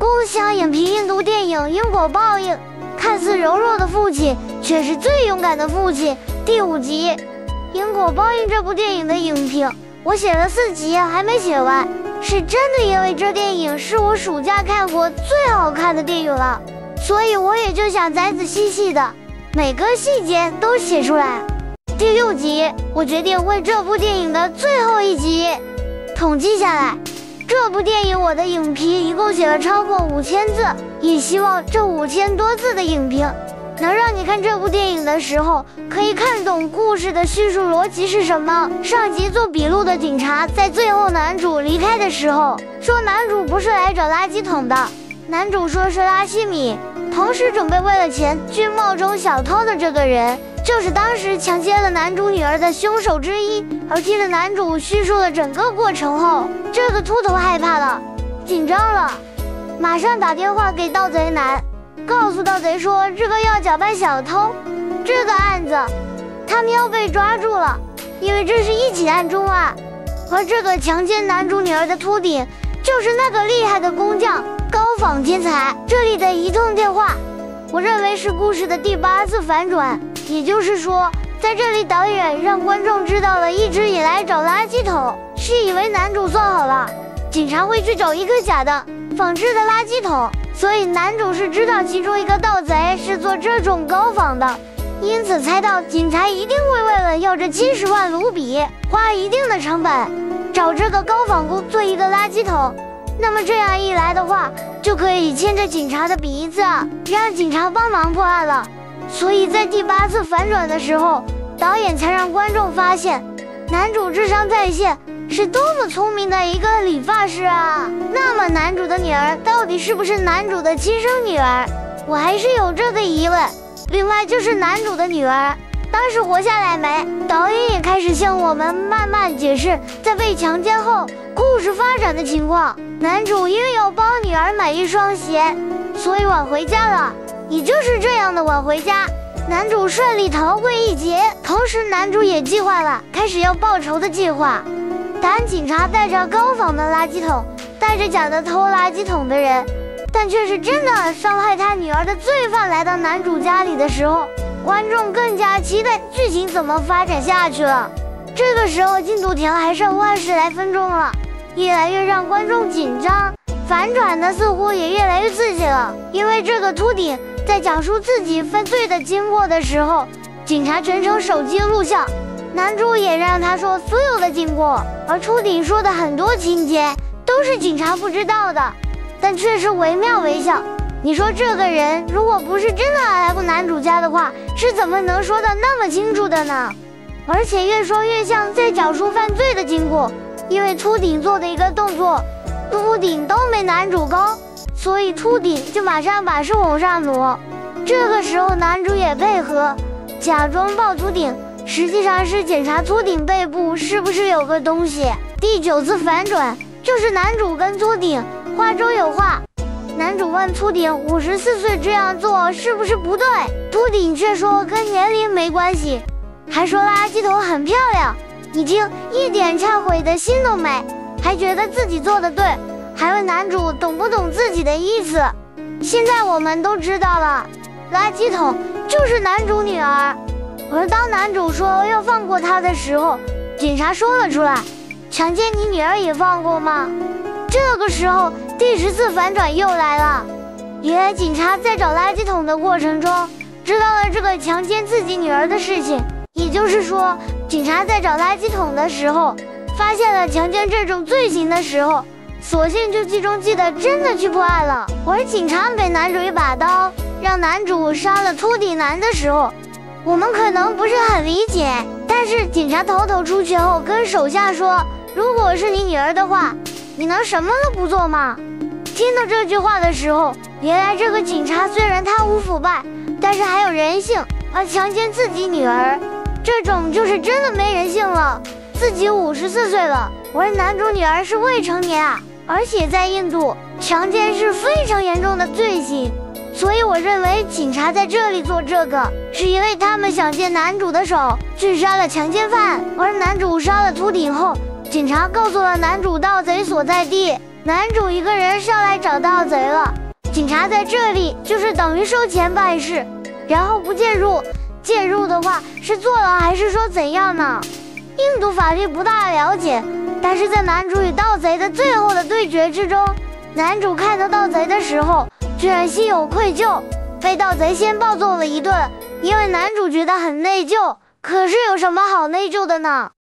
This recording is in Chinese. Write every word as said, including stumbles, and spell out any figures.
共享影评印度电影《因果报应》，看似柔弱的父亲，却是最勇敢的父亲。第五集《因果报应》这部电影的影评，我写了四集还没写完，是真的因为这电影是我暑假看过最好看的电影了，所以我也就想仔仔细细的每个细节都写出来。第六集，我决定为这部电影的最后一集统计下来。这部电影我的影评一共写了超过五千字，也希望这五千多字的影评能让你看这部电影的时候可以看懂故事的叙述逻辑是什么。上集做笔录的警察在最后男主离开的时候说，男主不是来找垃圾桶的，男主说是拉希米，同时准备为了钱去冒充小偷的这个人就是当时强奸了男主女儿的凶手之一。而听着男主叙述了整个过程后，这个秃头害怕了，紧张了，马上打电话给盗贼男，告诉盗贼说这个要假扮小偷，这个案子他们要被抓住了，因为这是一起案重案。而这个强奸男主女儿的秃顶就是那个厉害的工匠高仿天才。这里的一通电话，我认为是故事的第八次反转，也就是说在这里导演让观众知道了一直以来找垃圾桶是以为男主算好了警察会去找一个假的仿制的垃圾桶，所以男主是知道其中一个盗贼是做这种高仿的，因此猜到警察一定会为了要这七十万卢比花一定的成本找这个高仿工做一个垃圾桶。那么这样一来的话，就可以牵着警察的鼻子让警察帮忙破案了。所以在第八次反转的时候，导演才让观众发现男主智商在线，是多么聪明的一个理发师啊！那么男主的女儿到底是不是男主的亲生女儿？我还是有这个疑问。另外就是男主的女儿当时活下来没？导演也开始向我们慢慢解释在被强奸后故事发展的情况。男主因为要帮女儿买一双鞋，所以晚回家了，也就是这样的晚回家，男主顺利逃过一劫。同时男主也计划了开始要报仇的计划。当警察带着高仿的垃圾桶带着假的偷垃圾桶的人，但却是真的伤害他女儿的罪犯来到男主家里的时候，观众更加期待剧情怎么发展下去了。这个时候进度条还剩二十来分钟了，越来越让观众紧张，反转的似乎也越来越刺激了。因为这个秃顶在讲述自己犯罪的经过的时候，警察全程手机录像，男主也让他说所有的经过，而秃顶说的很多情节都是警察不知道的，但却是惟妙惟肖。你说这个人如果不是真的来过男主家的话，是怎么能说得那么清楚的呢？而且越说越像在讲述犯罪的经过，因为秃顶做的一个动作，秃顶都没男主高，所以秃顶就马上把手往上挪。这个时候男主也配合，假装抱秃顶，实际上是检查秃顶背部是不是有个东西。第九次反转就是男主跟秃顶话中有话，男主问秃顶五十四岁这样做是不是不对，秃顶却说跟年龄没关系，还说垃圾桶很漂亮。已经一点忏悔的心都没，还觉得自己做的对，还问男主懂不懂自己的意思。现在我们都知道了，垃圾桶就是男主女儿。而当男主说要放过她的时候，警察说了出来，强奸你女儿也放过吗？这个时候第十次反转又来了，原来警察在找垃圾桶的过程中知道了这个强奸自己女儿的事情，也就是说警察在找垃圾桶的时候发现了强奸这种罪行的时候，索性就计中计的真的去破案了。而警察给男主一把刀让男主杀了秃顶男的时候，我们可能不是很理解，但是警察偷偷出去后跟手下说，如果是你女儿的话，你能什么都不做吗？听到这句话的时候，原来这个警察虽然贪污腐败，但是还有人性，而强奸自己女儿这种就是真的没人性了。自己五十四岁了，而男主女儿是未成年啊，而且在印度强奸是非常严重的罪行，所以我认为警察在这里做这个是因为他们想借男主的手去杀了强奸犯。而男主杀了秃顶后，警察告诉了男主盗贼所在地， 男主一个人上来找盗贼了，警察在这里就是等于收钱办事，然后不介入。介入的话是坐牢还是说怎样呢？印度法律不大了解，但是在男主与盗贼的最后的对决之中，男主看到盗贼的时候，居然心有愧疚，被盗贼先暴揍了一顿，因为男主觉得很内疚。可是有什么好内疚的呢？